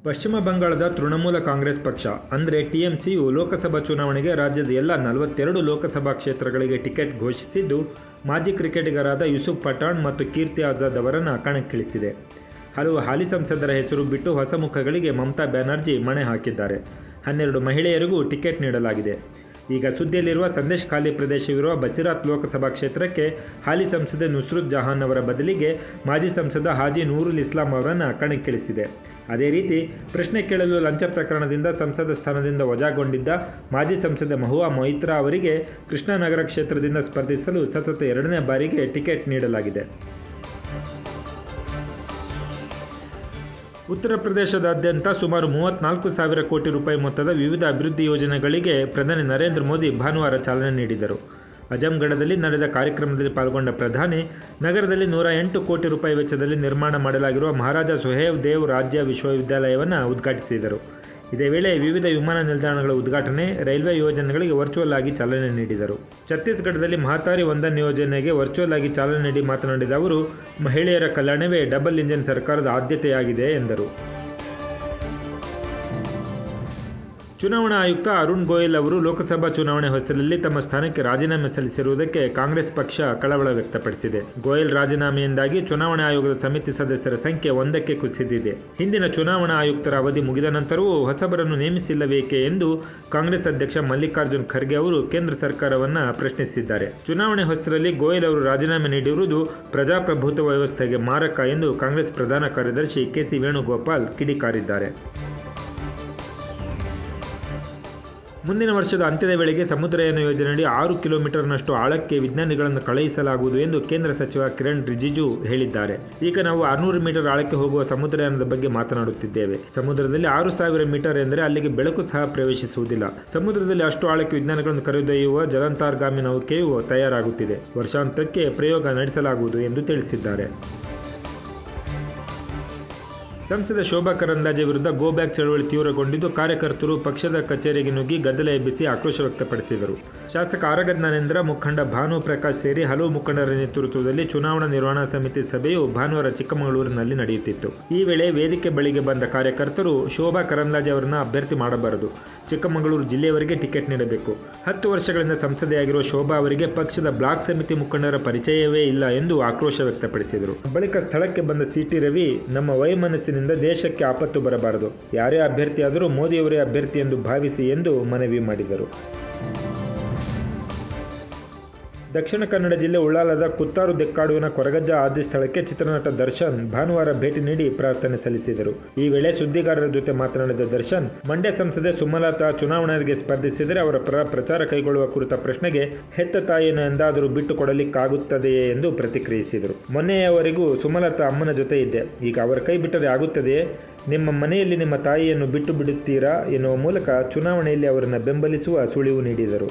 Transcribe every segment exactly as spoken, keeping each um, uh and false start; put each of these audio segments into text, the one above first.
ಪಶ್ಚಿಮ ಬಂಗಾಳದ ತೃಣಮೂಲ ಕಾಂಗ್ರೆಸ್ ಪಕ್ಷ ಅಂದರೆ ಟಿಎಂಸಿಯು ಲೋಕಸಭಾ ಚುನಾವಣೆಗೆ ರಾಜ್ಯದ ಎಲ್ಲ ನಲವತ್ತೆರಡು ಲೋಕಸಭಾ ಕ್ಷೇತ್ರಗಳಿಗೆ ಟಿಕೆಟ್ ಘೋಷಿಸಿದ್ದು, ಮಾಜಿ ಕ್ರಿಕೆಟಿಗರಾದ ಯೂಸುಫ್ ಪಠಾಣ್ ಮತ್ತು ಕೀರ್ತಿ ಆಜಾದ್ ಅವರನ್ನು ಕಣಕ್ಕಿಳಿಸಿದೆ. ಹಲವು ಹಾಲಿ ಸಂಸದರ ಹೆಸರು ಬಿಟ್ಟು ಹೊಸ ಮುಖಗಳಿಗೆ ಮಮತಾ ಬ್ಯಾನರ್ಜಿ ಮಣೆ ಹಾಕಿದ್ದಾರೆ. ಹನ್ನೆರಡು ಮಹಿಳೆಯರಿಗೂ ಟಿಕೆಟ್ ನೀಡಲಾಗಿದೆ. ಈಗ ಸುದ್ದಿಯಲ್ಲಿರುವ ಸಂದೇಶ್ ಖಾಲಿ ಪ್ರದೇಶವಿರುವ ಬಸಿರಾತ್ ಲೋಕಸಭಾ ಕ್ಷೇತ್ರಕ್ಕೆ ಹಾಲಿ ಸಂಸದೆ ನುಸ್ರುತ್ ಜಹಾನ್ ಅವರ ಬದಲಿಗೆ ಮಾಜಿ ಸಂಸದ ಹಾಜಿ ನೂರುಲ್ ಇಸ್ಲಾಂ ಅವರನ್ನು ಕಣಕ್ಕಿಳಿಸಿದೆ. ಅದೇ ರೀತಿ ಪ್ರಶ್ನೆ ಕೇಳಲು ಲಂಚ ಪ್ರಕರಣದಿಂದ ಸಂಸದ ಸ್ಥಾನದಿಂದ ವಜಾಗೊಂಡಿದ್ದ ಮಾಜಿ ಸಂಸದೆ ಮಹುವಾ ಮೊಯಿತ್ರಾ ಅವರಿಗೆ ಕೃಷ್ಣನಗರ ಕ್ಷೇತ್ರದಿಂದ ಸ್ಪರ್ಧಿಸಲು ಸತತ ಎರಡನೇ ಬಾರಿಗೆ ಟಿಕೆಟ್ ನೀಡಲಾಗಿದೆ. ಉತ್ತರ ಪ್ರದೇಶದಾದ್ಯಂತ ಸುಮಾರು ಮೂವತ್ತ್ನಾಲ್ಕು ಸಾವಿರ ಕೋಟಿ ರೂಪಾಯಿ ಮೊತ್ತದ ವಿವಿಧ ಅಭಿವೃದ್ಧಿ ಯೋಜನೆಗಳಿಗೆ ಪ್ರಧಾನಿ ನರೇಂದ್ರ ಮೋದಿ ಭಾನುವಾರ ಚಾಲನೆ ನೀಡಿದರು. ಅಜಂಗಢದಲ್ಲಿ ನಡೆದ ಕಾರ್ಯಕ್ರಮದಲ್ಲಿ ಪಾಲ್ಗೊಂಡ ಪ್ರಧಾನಿ ನಗರದಲ್ಲಿ ನೂರ ಎಂಟು ಕೋಟಿ ರೂಪಾಯಿ ವೆಚ್ಚದಲ್ಲಿ ನಿರ್ಮಾಣ ಮಾಡಲಾಗಿರುವ ಮಹಾರಾಜ ಸುಹೇಲ್ ದೇವ್ ರಾಜ್ಯ ವಿಶ್ವವಿದ್ಯಾಲಯವನ್ನು ಉದ್ಘಾಟಿಸಿದರು. ಇದೇ ವೇಳೆ ವಿವಿಧ ವಿಮಾನ ನಿಲ್ದಾಣಗಳ ಉದ್ಘಾಟನೆ, ರೈಲ್ವೆ ಯೋಜನೆಗಳಿಗೆ ವರ್ಚುವಲ್ ಆಗಿ ಚಾಲನೆ ನೀಡಿದರು. ಛತ್ತೀಸ್ಗಢದಲ್ಲಿ ಮಹತಾರಿ ವಂದನ್ ಯೋಜನೆಗೆ ವರ್ಚುವಲ್ ಆಗಿ ಚಾಲನೆ ನೀಡಿ ಮಾತನಾಡಿದ ಅವರು, ಮಹಿಳೆಯರ ಕಲ್ಯಾಣವೇ ಡಬಲ್ ಇಂಜಿನ್ ಸರ್ಕಾರದ ಆದ್ಯತೆಯಾಗಿದೆ ಎಂದರು. ಚುನಾವಣಾ ಆಯುಕ್ತ ಅರುಣ್ ಗೋಯಲ್ ಅವರು ಲೋಕಸಭಾ ಚುನಾವಣೆ ಹೊಸದಲ್ಲಿ ತಮ್ಮ ಸ್ಥಾನಕ್ಕೆ ರಾಜೀನಾಮೆ ಸಲ್ಲಿಸಿರುವುದಕ್ಕೆ ಕಾಂಗ್ರೆಸ್ ಪಕ್ಷ ಕಳವಳ ವ್ಯಕ್ತಪಡಿಸಿದೆ. ಗೋಯಲ್ ರಾಜೀನಾಮೆಯಿಂದಾಗಿ ಚುನಾವಣಾ ಆಯೋಗದ ಸಮಿತಿ ಸದಸ್ಯರ ಸಂಖ್ಯೆ ಒಂದಕ್ಕೆ ಕುಸಿದಿದೆ. ಹಿಂದಿನ ಚುನಾವಣಾ ಆಯುಕ್ತರ ಅವಧಿ ಮುಗಿದ ನಂತರವೂ ಹೊಸಬರನ್ನು ನೇಮಿಸಿಲ್ಲಬೇಕೆ ಎಂದು ಕಾಂಗ್ರೆಸ್ ಅಧ್ಯಕ್ಷ ಮಲ್ಲಿಕಾರ್ಜುನ್ ಖರ್ಗೆ ಅವರು ಕೇಂದ್ರ ಸರ್ಕಾರವನ್ನು ಪ್ರಶ್ನಿಸಿದ್ದಾರೆ. ಚುನಾವಣೆ ಹೊಸರಲ್ಲಿ ಗೋಯಲ್ ಅವರು ರಾಜೀನಾಮೆ ನೀಡಿರುವುದು ಪ್ರಜಾಪ್ರಭುತ್ವ ವ್ಯವಸ್ಥೆಗೆ ಮಾರಕ ಎಂದು ಕಾಂಗ್ರೆಸ್ ಪ್ರಧಾನ ಕಾರ್ಯದರ್ಶಿ ಕೆ ಸಿ ವೇಣುಗೋಪಾಲ್ ಕಿಡಿಕಾರಿದ್ದಾರೆ. ಮುಂದಿನ ವರ್ಷದ ಅಂತ್ಯದ ವೇಳೆಗೆ ಸಮುದ್ರಯಾನ ಯೋಜನೆಯಡಿ ಆರು ಕಿಲೋಮೀಟರ್ನಷ್ಟು ಆಳಕ್ಕೆ ವಿಜ್ಞಾನಿಗಳನ್ನು ಕಳುಹಿಸಲಾಗುವುದು ಎಂದು ಕೇಂದ್ರ ಸಚಿವ ಕಿರಣ್ ರಿಜಿಜು ಹೇಳಿದ್ದಾರೆ. ಈಗ ನಾವು ಆರುನೂರು ಮೀಟರ್ ಆಳಕ್ಕೆ ಹೋಗುವ ಸಮುದ್ರಯಾನದ ಬಗ್ಗೆ ಮಾತನಾಡುತ್ತಿದ್ದೇವೆ. ಸಮುದ್ರದಲ್ಲಿ ಆರು ಸಾವಿರ ಮೀಟರ್ ಎಂದರೆ ಅಲ್ಲಿಗೆ ಬೆಳಕು ಸಹ ಪ್ರವೇಶಿಸುವುದಿಲ್ಲ. ಸಮುದ್ರದಲ್ಲಿ ಅಷ್ಟು ಆಳಕ್ಕೆ ವಿಜ್ಞಾನಿಗಳನ್ನು ಕರೆದೊಯ್ಯುವ ಜಲಾಂತರ್ಗಾಮಿ ನೌಕೆಯು ತಯಾರಾಗುತ್ತಿದೆ. ವರ್ಷಾಂತ್ಯಕ್ಕೆ ಪ್ರಯೋಗ ನಡೆಸಲಾಗುವುದು ಎಂದು ತಿಳಿಸಿದ್ದಾರೆ. ಸಂಸದ ಶೋಭಾ ಕರಂದ್ಲಾಜೆ ವಿರುದ್ಧ ಗೋ ಬ್ಯಾಕ್ ಚಳವಳಿ ತೀವ್ರಗೊಂಡಿದ್ದು, ಕಾರ್ಯಕರ್ತರು ಪಕ್ಷದ ಕಚೇರಿಗೆ ನುಗ್ಗಿ ಗದ್ದಲ ಎಬ್ಬಿಸಿ ಆಕ್ರೋಶ ವ್ಯಕ್ತಪಡಿಸಿದರು. ಶಾಸಕ ಆರಗ ಜ್ಞಾನೇಂದ್ರ, ಮುಖಂಡ ಭಾನು ಪ್ರಕಾಶ್ ಸೇರಿ ಹಲವು ಮುಖಂಡರ ನೇತೃತ್ವದಲ್ಲಿ ಚುನಾವಣಾ ನಿರ್ವಹಣಾ ಸಮಿತಿ ಸಭೆಯು ಭಾನುವಾರ ಚಿಕ್ಕಮಗಳೂರಿನಲ್ಲಿ ನಡೆಯುತ್ತಿತ್ತು. ಈ ವೇಳೆ ವೇದಿಕೆ ಬಳಿಗೆ ಬಂದ ಕಾರ್ಯಕರ್ತರು ಶೋಭಾ ಕರಂದ್ಲಾಜೆ ಅವರನ್ನು ಅಭ್ಯರ್ಥಿ ಮಾಡಬಾರದು, ಚಿಕ್ಕಮಗಳೂರು ಜಿಲ್ಲೆಯವರಿಗೆ ಟಿಕೆಟ್ ನೀಡಬೇಕು, ಹತ್ತು ವರ್ಷಗಳಿಂದ ಸಂಸದೆಯಾಗಿರುವ ಶೋಭಾ ಅವರಿಗೆ ಪಕ್ಷದ ಬ್ಲಾಕ್ ಸಮಿತಿ ಮುಖಂಡರ ಪರಿಚಯವೇ ಇಲ್ಲ ಎಂದು ಆಕ್ರೋಶ ವ್ಯಕ್ತಪಡಿಸಿದರು. ಬಳಿಕ ಸ್ಥಳಕ್ಕೆ ಬಂದ ಸಿಟಿ ರವಿ, ನಮ್ಮ ವೈಮನಸ್ಸಿನಿಂದ ದೇಶಕ್ಕೆ ಆಪತ್ತು ಬರಬಾರದು, ಯಾರೇ ಅಭ್ಯರ್ಥಿಯಾದರೂ ಮೋದಿಯವರೇ ಅಭ್ಯರ್ಥಿ ಎಂದು ಭಾವಿಸಿ ಎಂದು ಮನವಿ ಮಾಡಿದರು. ದಕ್ಷಿಣ ಕನ್ನಡ ಜಿಲ್ಲೆ ಉಳ್ಳಾಲದ ಕುತ್ತಾರು ದೆಕ್ಕಾಡುವಿನ ಕೊರಗಜ್ಜ ಆದಿ ಸ್ಥಳಕ್ಕೆ ಚಿತ್ರನಟ ದರ್ಶನ್ ಭಾನುವಾರ ಭೇಟಿ ನೀಡಿ ಪ್ರಾರ್ಥನೆ ಸಲ್ಲಿಸಿದರು. ಈ ವೇಳೆ ಸುದ್ದಿಗಾರರ ಜೊತೆ ಮಾತನಾಡಿದ ದರ್ಶನ್, ಮಂಡ್ಯ ಸಂಸದೆ ಸುಮಲತಾ ಚುನಾವಣೆಗೆ ಸ್ಪರ್ಧಿಸಿದರೆ ಅವರ ಪರ ಪ್ರಚಾರ ಕೈಗೊಳ್ಳುವ ಕುರಿತ ಪ್ರಶ್ನೆಗೆ ಹೆತ್ತ ತಾಯಿಯನ್ನು ಎಂದಾದರೂ ಬಿಟ್ಟು ಕೊಡಲಿಕ್ಕಾಗುತ್ತದೆಯೇ ಎಂದು ಪ್ರತಿಕ್ರಿಯಿಸಿದರು. ಮೊನ್ನೆಯವರೆಗೂ ಸುಮಲತಾ ಅಮ್ಮನ ಜೊತೆ ಇದ್ದೆ, ಈಗ ಅವರ ಕೈ ಬಿಟ್ಟರೆ ಆಗುತ್ತದೆಯೇ? ನಿಮ್ಮ ಮನೆಯಲ್ಲಿ ನಿಮ್ಮ ತಾಯಿಯನ್ನು ಬಿಟ್ಟು ಬಿಡುತ್ತೀರಾ ಎನ್ನುವ ಮೂಲಕ ಚುನಾವಣೆಯಲ್ಲಿ ಅವರನ್ನು ಬೆಂಬಲಿಸುವ ಸುಳಿವು ನೀಡಿದರು.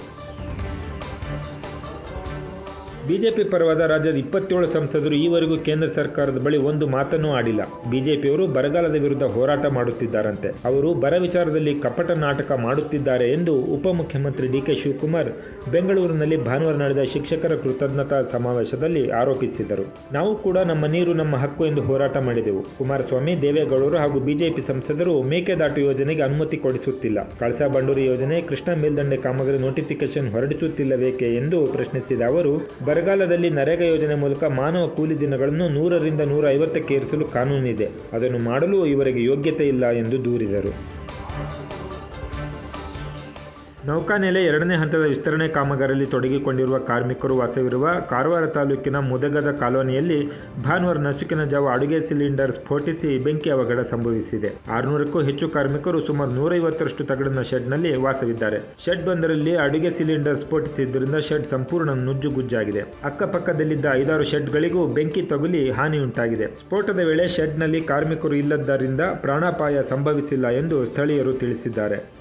ಬಿಜೆಪಿ ಪರವಾದ ರಾಜ್ಯದ ಇಪ್ಪತ್ತೇಳು ಸಂಸದರು ಈವರೆಗೂ ಕೇಂದ್ರ ಸರ್ಕಾರದ ಬಳಿ ಒಂದು ಮಾತನ್ನೂ ಆಡಿಲ್ಲ. ಬಿಜೆಪಿಯವರು ಬರಗಾಲದ ವಿರುದ್ಧ ಹೋರಾಟ ಮಾಡುತ್ತಿದ್ದಾರಂತೆ, ಅವರು ಬರ ವಿಚಾರದಲ್ಲಿ ಕಪಟ ನಾಟಕ ಮಾಡುತ್ತಿದ್ದಾರೆ ಎಂದು ಉಪಮುಖ್ಯಮಂತ್ರಿ ಡಿ ಕೆ ಶಿವಕುಮಾರ್ ಬೆಂಗಳೂರಿನಲ್ಲಿ ಭಾನುವಾರ ನಡೆದ ಶಿಕ್ಷಕರ ಕೃತಜ್ಞತಾ ಸಮಾವೇಶದಲ್ಲಿ ಆರೋಪಿಸಿದರು. ನಾವು ಕೂಡ ನಮ್ಮ ನೀರು ನಮ್ಮ ಹಕ್ಕು ಎಂದು ಹೋರಾಟ ಮಾಡಿದೆವು. ಕುಮಾರಸ್ವಾಮಿ, ದೇವೇಗೌಡರು ಹಾಗೂ ಬಿಜೆಪಿ ಸಂಸದರು ಮೇಕೆದಾಟು ಯೋಜನೆಗೆ ಅನುಮತಿ ಕೊಡಿಸುತ್ತಿಲ್ಲ, ಕಳಸಾ ಬಂಡೂರಿ ಯೋಜನೆ, ಕೃಷ್ಣಾ ಮೇಲ್ದಂಡೆ ಕಾಮಗಾರಿ ನೋಟಿಫಿಕೇಶನ್ ಹೊರಡಿಸುತ್ತಿಲ್ಲಬೇಕೆ ಎಂದು ಪ್ರಶ್ನಿಸಿದ ಅವರು, ಬರಗಾಲದಲ್ಲಿ ನರೇಗಾ ಯೋಜನೆ ಮೂಲಕ ಮಾನವ ಕೂಲಿ ದಿನಗಳನ್ನು ನೂರರಿಂದ ನೂರ ಐವತ್ತಕ್ಕೆ ಏರಿಸಲು ಕಾನೂನಿದೆ, ಅದನ್ನು ಮಾಡಲು ಇವರಿಗೆ ಯೋಗ್ಯತೆ ಇಲ್ಲ ಎಂದು ದೂರಿದರು. ನೌಕಾನೆಲೆ ಎರಡನೇ ಹಂತದ ವಿಸ್ತರಣೆ ಕಾಮಗಾರಿಯಲ್ಲಿ ತೊಡಗಿಕೊಂಡಿರುವ ಕಾರ್ಮಿಕರು ವಾಸವಿರುವ ಕಾರವಾರ ತಾಲೂಕಿನ ಮುದಗದ ಕಾಲೋನಿಯಲ್ಲಿ ಭಾನುವಾರ ನಸುಕಿನ ಜಾವ ಅಡುಗೆ ಸಿಲಿಂಡರ್ ಸ್ಫೋಟಿಸಿ ಬೆಂಕಿ ಅವಘಡ ಸಂಭವಿಸಿದೆ. ಆರುನೂರಕ್ಕೂ ಹೆಚ್ಚು ಕಾರ್ಮಿಕರು ಸುಮಾರು ನೂರೈವತ್ತರಷ್ಟು ತಗಡಿನ ಶೆಡ್ನಲ್ಲಿ ವಾಸವಿದ್ದಾರೆ. ಶೆಡ್ ಒಂದರಲ್ಲಿ ಅಡುಗೆ ಸಿಲಿಂಡರ್ ಸ್ಫೋಟಿಸಿದ್ದರಿಂದ ಶೆಡ್ ಸಂಪೂರ್ಣ ನುಜ್ಜುಗುಜ್ಜಾಗಿದೆ. ಅಕ್ಕಪಕ್ಕದಲ್ಲಿದ್ದ ಐದಾರು ಶೆಡ್ಗಳಿಗೂ ಬೆಂಕಿ ತಗುಲಿ ಹಾನಿಯುಂಟಾಗಿದೆ. ಸ್ಫೋಟದ ವೇಳೆ ಶೆಡ್ನಲ್ಲಿ ಕಾರ್ಮಿಕರು ಇಲ್ಲದ್ದರಿಂದ ಪ್ರಾಣಾಪಾಯ ಸಂಭವಿಸಿಲ್ಲ ಎಂದು ಸ್ಥಳೀಯರು ತಿಳಿಸಿದ್ದಾರೆ.